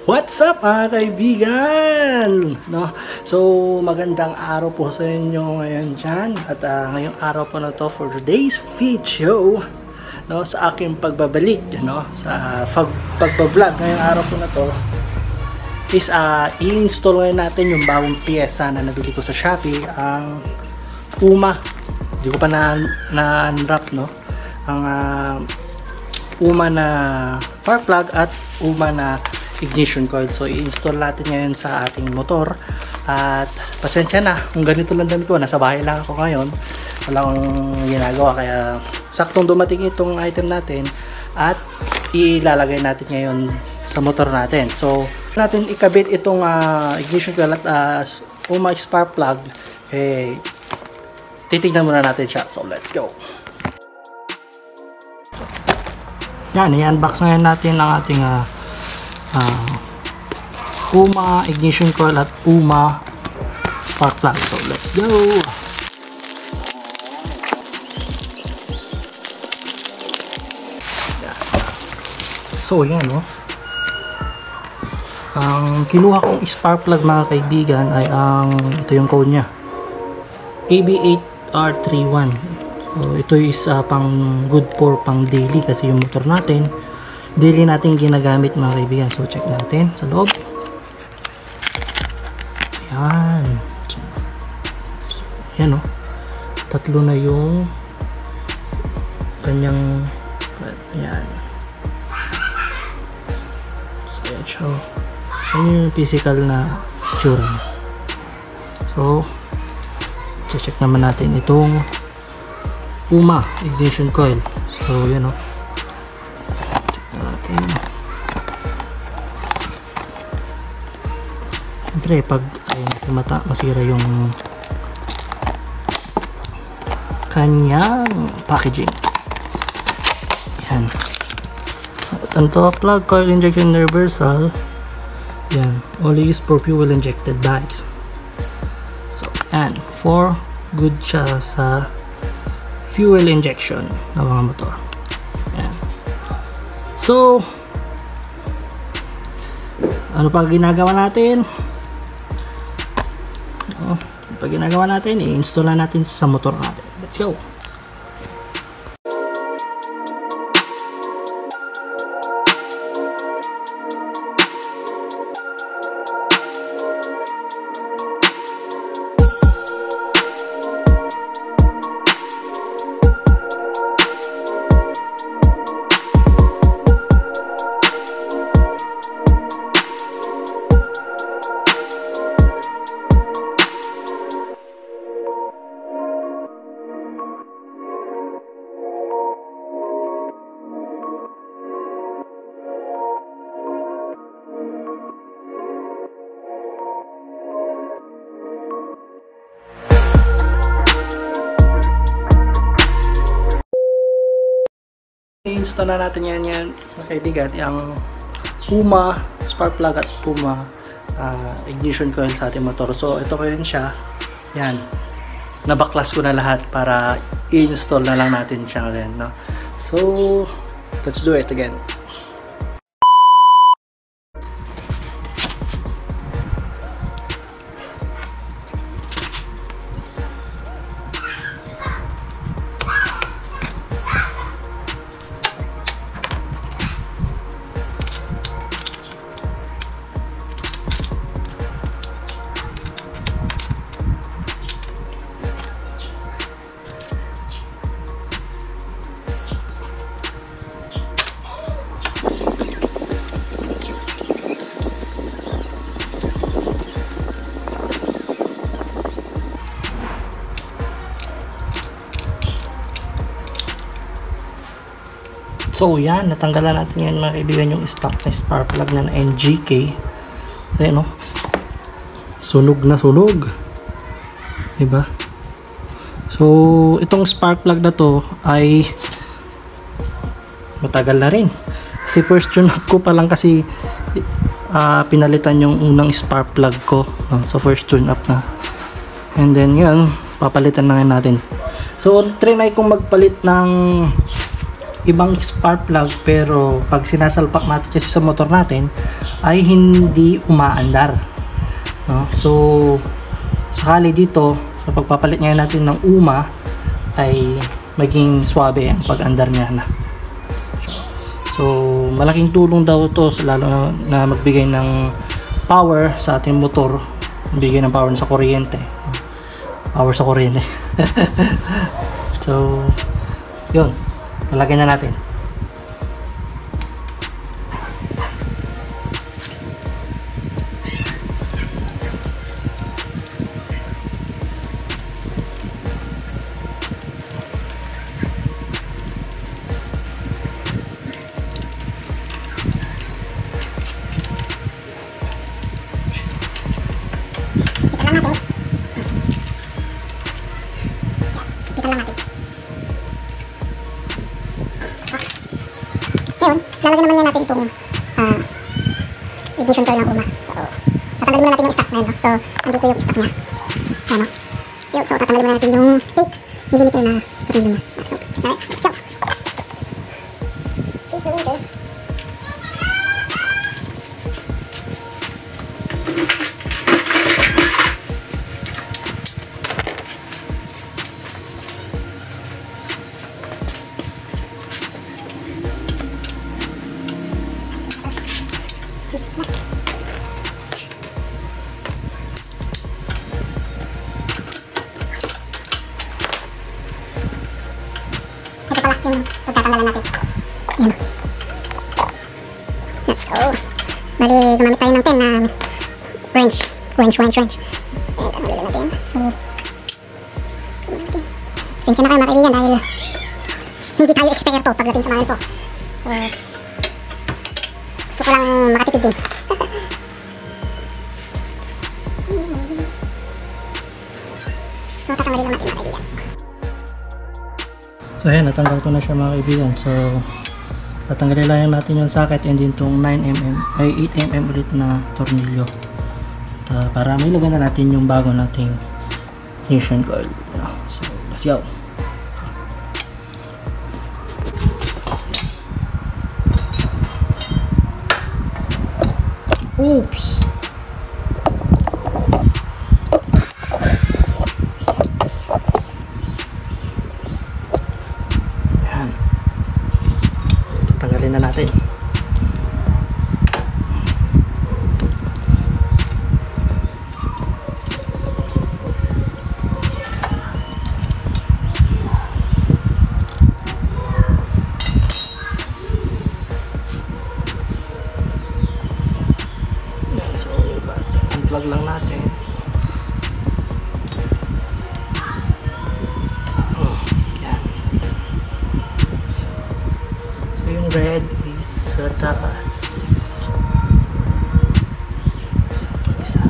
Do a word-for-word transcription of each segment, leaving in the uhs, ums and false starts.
What's up mga kaibigan? No? So magandang araw po sa inyo ngayon dyan. At uh, ngayong araw po na to for today's video, no, sa aking pagbabalik, no, sa pagbablog ngayong araw po na to is uh, i-install ngayon natin yung bagong piyesa na nabili ko sa Shopee, ang Uma. Hindi ko pa na-unwrap, no? Ang uh, Uma na spark plug at Uma na ignition coil. So i-install natin ngayon sa ating motor. At pasensya na kung ganito lang din ko, nasa bahay lang ako ngayon, wala akong ginagawa, kaya saktong dumating itong item natin at ilalagay natin ngayon sa motor natin. So natin ikabit itong uh, ignition coil at uh, Uma spark plug, eh titignan muna natin siya. So let's go. Yan, i-unbox ngayon natin ang ating uh, Uh, Uma ignition coil at Uma spark plug. So let's go. So yan, no, ang kinuha kong spark plug mga kaibigan ay ang ito yung code nya, A B eight R thirty-one. So ito is uh, pang good for pang daily kasi yung motor natin daily natin ginagamit mga kaibigan. So check natin sa loob. Ayan. Ayan, oh. Tatlo na yung kanyang, ayan. So ayan siya. So yun yung physical na tsura. So check naman natin itong Uma ignition coil. So yan, oh. Siyempre pag ay mata masira yung kanyang packaging. Yan. At ang to, plug coil injection reversal. Yan, only used for fuel injected bags. So yan, for good siya sa fuel injection ng mga motor. Yan. So ano pa ginagawa natin? Oh, pag ginagawa natin, i-install na natin sa motor natin. Let's go! I-install na natin yan yan mga kaibigan, yung Uma spark plug at Uma uh, ignition coil sa ating motor. So ito ko yun siya, yan, nabaklas ko na lahat para i-install na lang natin siya again, no? So let's do it again. So yan, natanggalan natin yan mga kaibigan yung stock na spark plug na N G K. So yan, no? Sunog na sunog, diba? So itong spark plug na to ay matagal na rin kasi first tune up ko pa lang kasi uh, pinalitan yung unang spark plug ko, no? So first tune up na, and then yun papalitan na natin. So trinay kong magpalit ng ibang spark plug, pero pag sinasalpak natin kasi sa motor natin ay hindi umaandar, no? So sakali dito sa pagpapalit ngayon natin ng uma ay maging swabe ang pag-andar niya na. So malaking tulong daw to, lalo na, na magbigay ng power sa ating motor, magbigay ng power sa kuryente, power sa kuryente. So yun, lalagyan na natin. Ngayon, lalagyan naman natin itong uh, ignition coil ng uma. So, tatanggalin muna natin yung stock na yun. No? So, andito yung stock niya. Ayan, no? Yun, so, tatanggalin muna natin yung eight millimeter na tornilyo niya. So, alright, go! eight millimeter. Ito pala yung pagtatanggalan natin. Ayan. So, bali gumamit tayo ng ten na wrench. Wrench, wrench, wrench. Ayan, tanggalin natin. So, pasensya na kayo mga kaibigan dahil hindi tayo eksperto pagdating sa mga ito. So, gusto ko lang makatipid din. So, tatanggalin lang natin mga kaibigan. So ayan, natanggal ko na siya mga kaibigan. So tatanggalin lang natin yung socket and din itong nine millimeter ay eight millimeter ulit na tornilyo, uh, para may lagyan na natin yung bago nating ignition coil. So let's go. Oops! Tanggalin na natin. So, unplug lang natin. Oh, yan. So, so yung red is sa taas. So, ito isa.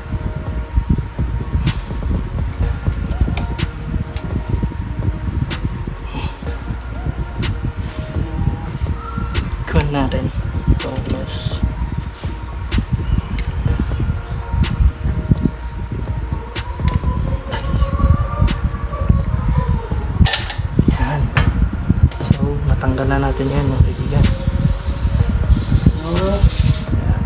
Kuha natin itong close. Yan. So, natanggal na natin yan mga kaibigan. So, yan.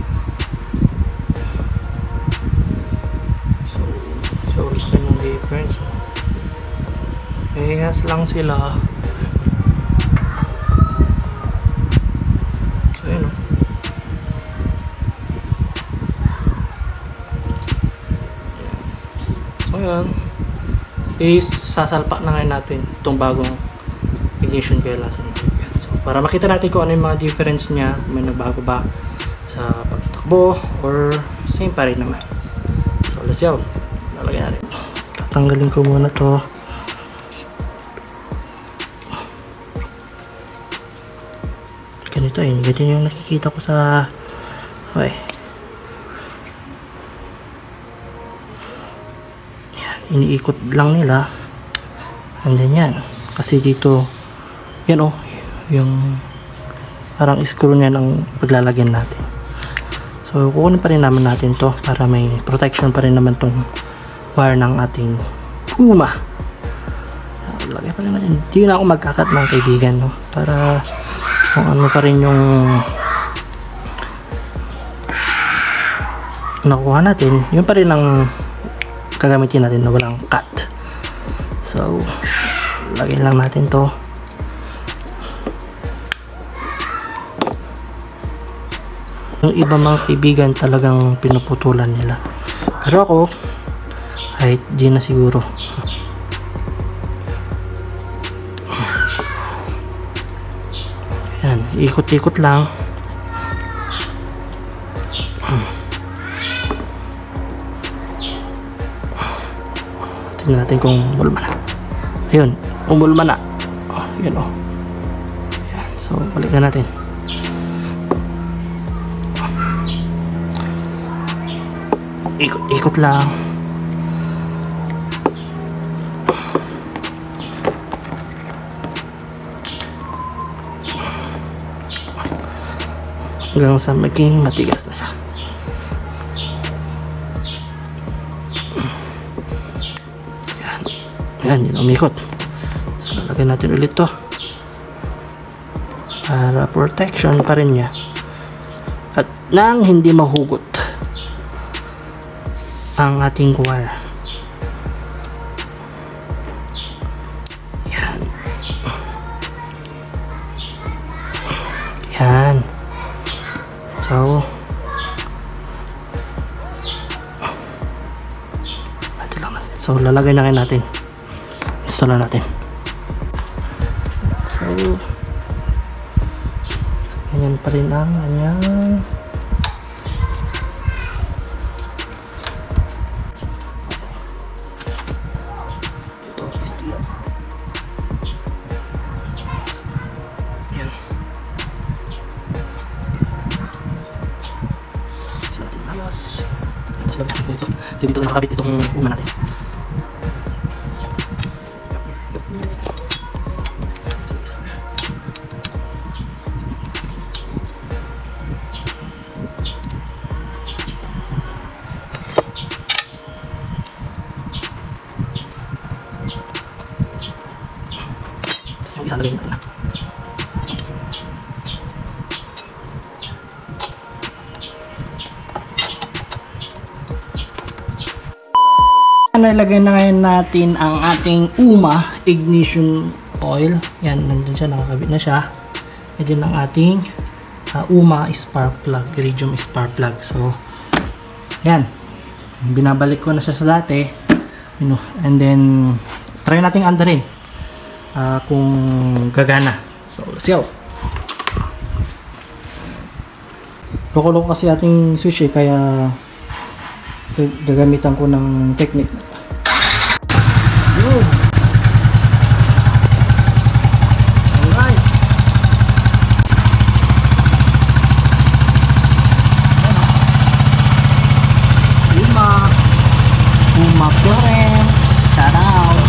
So, so, laki ng difference. Ehas lang sila. So, yun o. So, yan. Is sasalpak na ngayon natin itong bagong ignition coil natin. So, para makita natin kung ano yung mga difference niya, may nagbago ba sa pagtakbo or same pa rin naman. So let's go. Lalagyan natin. Tatanggalin ko muna to. Ganito eh. Ganito yung nakikita ko sa okay. Yan. Iniikot lang nila. And then yan. Kasi dito yan oh, yung parang screw niya ng paglalagyan natin. So kukunin pa rin naman natin to para may protection pa rin naman tong wire ng ating uma. Lagay pa rin natin. Hindi na ako magkakat mga kaibigan, no? Para kung ano pa rin yung nakuha natin, yun pa rin ang gagamitin natin na walang cut. So lagyan lang natin to. Yung iba mga kaibigan talagang pinuputulan nila, pero ako ay di na siguro. Yan, ikot-ikot lang. Tingnan natin kung umulma na. Ayun, umulma na. Oh, yun oh. Yan, so balikan natin. Ikot-ikot lang. Hanggang sa maging matigas na siya. Yan. Yan, yun umikot. So, lalagyan natin ulit to. Para protection pa rin niya. At nang hindi mahugot ang ating wire. Yan. Yan. So, so lalagay na kayo natin. Install na natin. So, ganyan pa rin ang ganyan. Dito, dito nakakabit itong uma natin. Tapos yung isa lagay natin na. Nalagay na ngayon natin ang ating UMA ignition oil. Yan, nandun siya, nakakabit na siya. Yan ang ating uh, UMA spark plug, iridium spark plug. So, yan. Binabalik ko na siya sa dati. You know, and then, try natin andarin uh, kung gagana. So, let's go. Loko-loko kasi ating switch eh, kaya gagamitan ko ng technique. Yun. Alright. Uma. Uma Florence. Shout out.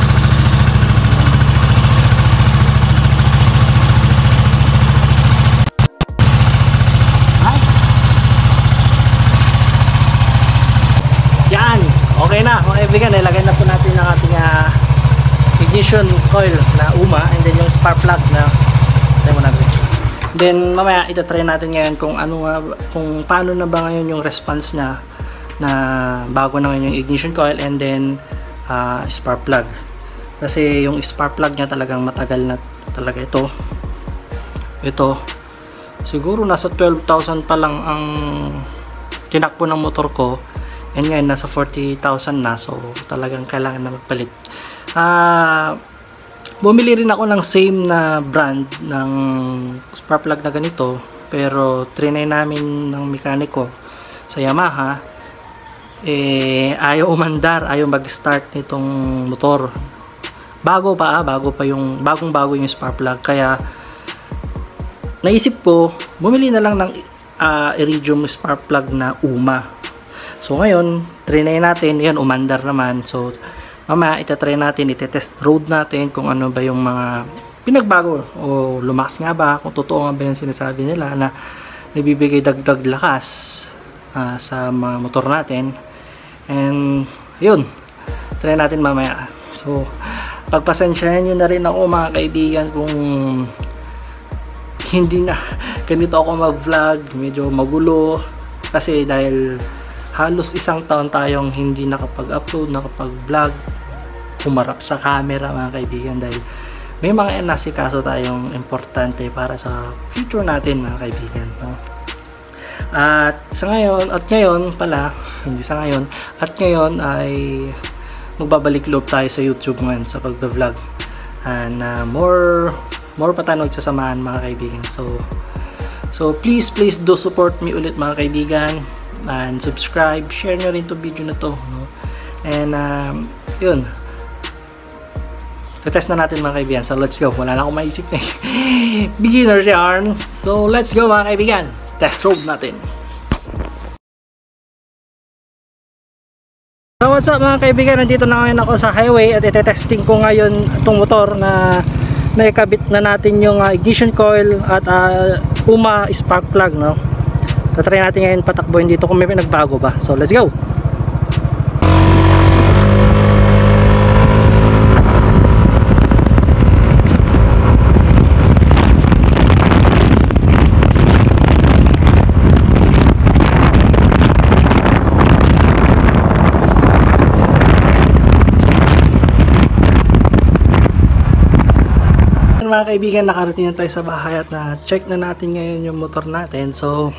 Yan. Okay na, mga kaibigan, ilagay na po natin ang ating uh, ignition coil na UMA and then yung spark plug na try mo natin. Then mamaya itatry natin ngayon kung ano uh, kung paano na ba ngayon yung response niya na bago na ngayon yung ignition coil and then uh, spark plug. Kasi yung spark plug niya talagang matagal na talaga ito. Ito siguro nasa twelve thousand pa lang ang tinakbo ng motor ko. And ngayon, nasa forty thousand na. So, talagang kailangan na magpalit. Uh, bumili rin ako ng same na brand ng spark plug na ganito. Pero, trinay namin ng mekaniko sa Yamaha. Eh, ayaw umandar. Ayaw mag-start nitong motor. Bago pa, ah, bago pa yung, bagong bago yung spark plug. Kaya, naisip ko, bumili na lang ng uh, iridium spark plug na UMA. So ngayon, trinay natin, yan umandar naman. So mamaya itatry natin, itetest road natin kung ano ba yung mga pinagbago o lumakas nga ba, kung totoo nga ba yung sinasabi nila na nagbibigay dagdag lakas uh, sa mga motor natin. And yun, try natin mamaya. So pagpasensyahan nyo na rin ako mga kaibigan kung hindi na ganito ako mag vlog, medyo magulo kasi dahil halos isang taon tayong hindi nakapag-upload, nakapag-vlog, humarap sa camera mga kaibigan, dahil may mga nasikaso tayong importante para sa future natin mga kaibigan, no? At sa ngayon, at ngayon pala, hindi sa ngayon, at ngayon ay magbabalik loob tayo sa YouTube ngayon sa pagbe-vlog. And uh, more more pa tayo nagsasamahan mga kaibigan. So so please please do support me ulit mga kaibigan, and subscribe, share nyo rin 'tong video na to, no? And um, yun, test na natin mga kaibigan. So let's go. Wala na akong maisip na beginner's yarn. So let's go mga kaibigan. Test road natin. So what's up mga kaibigan, nandito na ngayon ako sa highway at ite-testing ko ngayon itong motor na naikabit na natin yung uh, ignition coil at uh, UMA spark plug, no? Tatry natin ngayon patakbohin dito kung may pinagbago ba. So let's go. Mga kaibigan, nakarating na tayo sa bahay at na check na natin ngayon yung motor natin. So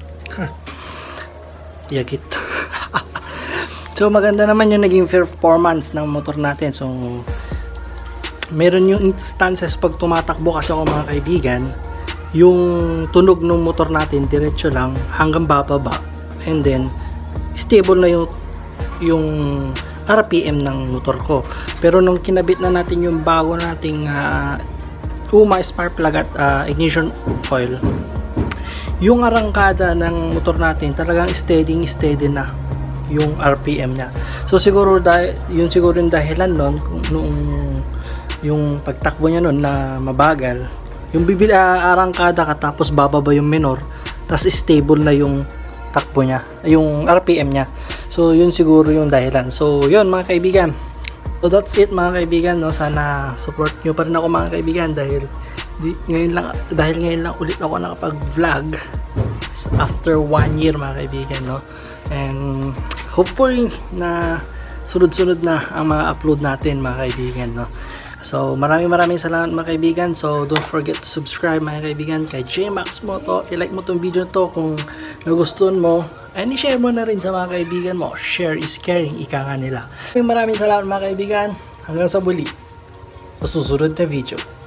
yagit. So maganda naman yung naging performance ng motor natin. So meron yung instances pag tumatakbo kasi ako mga kaibigan, yung tunog ng motor natin diretso lang hanggang bababa, and then stable na yung yung R P M ng motor ko. Pero nung kinabit na natin yung bago nating uh, UMA spark plug at uh, ignition coil, yung arangkada ng motor natin talagang steady steady na yung R P M niya. So siguro dahil yun siguro yung dahilan nun kung nung yung pagtakbo niya nun na mabagal, yung bibil uh, arangkada ka tapos bababa yung minor, tapos stable na yung takbo niya, yung R P M niya. So yun siguro yung dahilan. So yun mga kaibigan, so that's it mga kaibigan, no? Sana support nyo pa rin ako mga kaibigan, dahil di, ngayon lang dahil ngayon lang ulit ako nakapag-vlog after one year mga kaibigan, no? And hopefully na sunod-sunod na ang mga upload natin mga kaibigan, no? So maraming maraming salamat mga kaibigan. So don't forget to subscribe mga kaibigan kay J Max Moto. I-like mo tong video to kung nagustuhan mo, and i-share mo na rin sa mga kaibigan mo. Share is caring, ika nga nila. Maraming maraming salamat mga kaibigan. Hanggang sa muli sa susunod na video.